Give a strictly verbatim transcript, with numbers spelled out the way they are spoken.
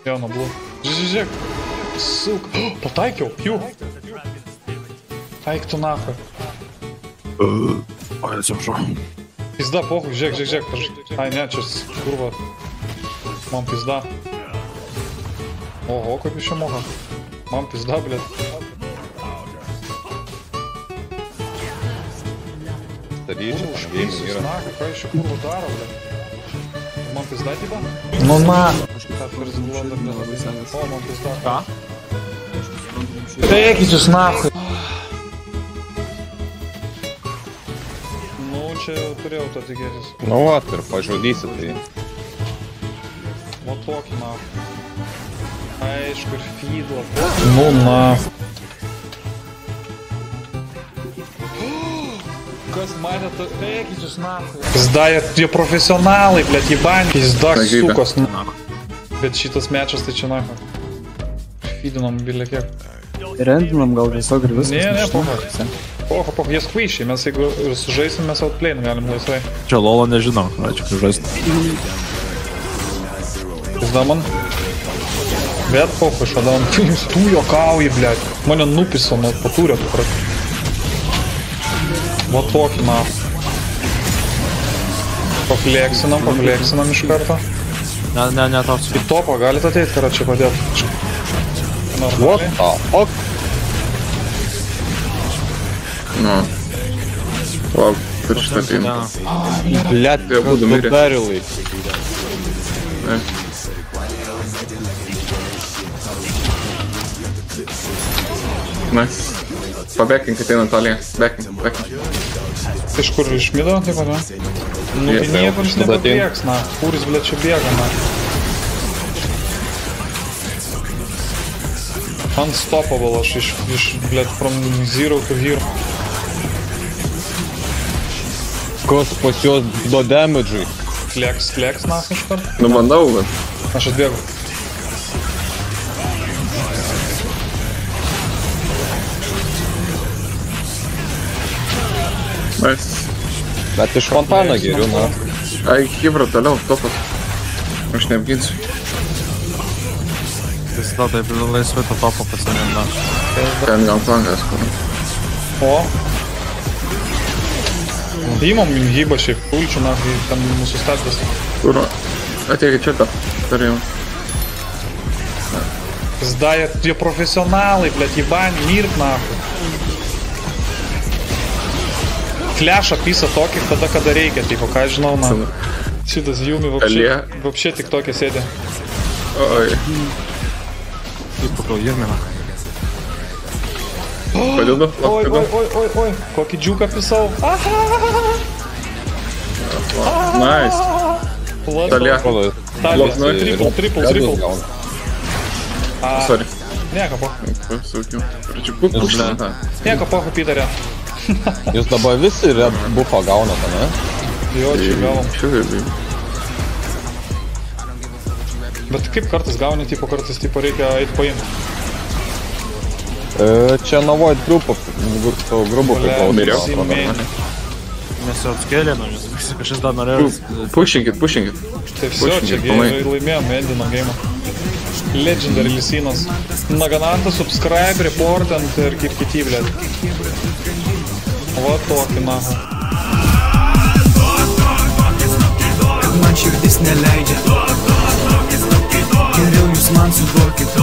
Jo, nuo blų. Žiūrėk, žiūrėk. Suk. Pataikiau, jų. Taik tu nafą. Ai, atsiprašau. Pizda, pohui, žiūrėk, žiūrėk, žiūrėk. Ai, ne, čia kurva. Man pizda. Oho, kaip iš čia moka. Man pizda, blėt. Staryčių, Užpysius, na, ką iš čia kurva daro, blėt. Man pizda, tyba? Nu, na. Ką turi zglonda, blėt. O, man pizda. Ką? Eikitės nafai. Nu, čia turėjau to tikėtis. Nu, vat, ir pažudysi tai. Va tokį nafai. Aišku, ir feedla. Ну на. Kas matė, tu eikitės nafai. Pizda, jie profesionalai, blėt, jebani. Pizda, sukos. Bet šitas mečas tai čia nafai. Feedinom bilė kiek. Rendinam gal tiesiog ir viskas. Ne, ne, poha. Poha, poha, jie skvaišiai, mes jeigu sužaisim, mes outplayin galim laisvai. Čia lolo nežinau, ačiū žaisti. Pizda man. Bet poha, šada man. Tu jokauji, blėt. Mane nupiso nuo patūrio, tu prat. Va tokį nafą. Pafleksinam, pafleksinam iš karto. Ne, ne, ne, tau su. Į topą galit ateit, karat čia padėt. What the fuck? Nu. Lauk, per šitą ateina. Blet, Jie būtų mirę. berilai. Ne. Nice. Pabekink ateina tolė. Bekink, bekink. Iš kur, iš mido, taip pat, ne? Nu, tai niekur jis nepabėgs, na. Kuris, blėt, čia bėga, na. Unstoppable, aš iš, iš, blėt, from zero to hero. Kas pas juos do damage'ui? Fleks, fleks, na, iš karto. Nu, bandau, bet. Aš atbėgu. Nice. Bet iš fontaną geriu, na. Ai, Hibra toliau, topas. Aš neapginsiu. Visada taip laisvai to topo pasiėmėm, na. Ten gal plankas, kur. O. Įmam hybą šiaip, ulčių, na, kai ten mūsų stabdės. Kur? Ateikit čia tą. Turėjau. Pizda, jie, jie profesionalai, blėt, jebani, mirk, na. Flešą pisa tokį, tada kada reikia, tipo, ką žinau, na. Šitas Yumi vapšė, vapšė tik tokia sėdė. Oi. Įspakau, Jirmina. Padedu? Oi, oi, oi, oi, oi, kokį džiuką pisau. Nice. Talė. Talė, triple, triple, triple. Sorry. Nieko, po. Pasaukiu. Pračiu, pušinę tą. Nieko, po, Peterė. Jūs dabar visi red buffą gaunate, ne? Jo, čia gavom. Šiugai. Bet kaip kartais gauni, tipo, kartais, tipo, reikia eit paimti. E, čia nuo void grupo, grubo Miriau. priklauso. Mes jau atskėlė, nu, nes kažkas dar norėjo. Pušinkit, pušinkit. Tai viso, čia laimėjom, endino game. Legendary lisinas. Nagananta, subscribe, reportant ir kiti, blėt. Va tokį, na. Man širdis neleidžia. Geriau jūs man suduokit.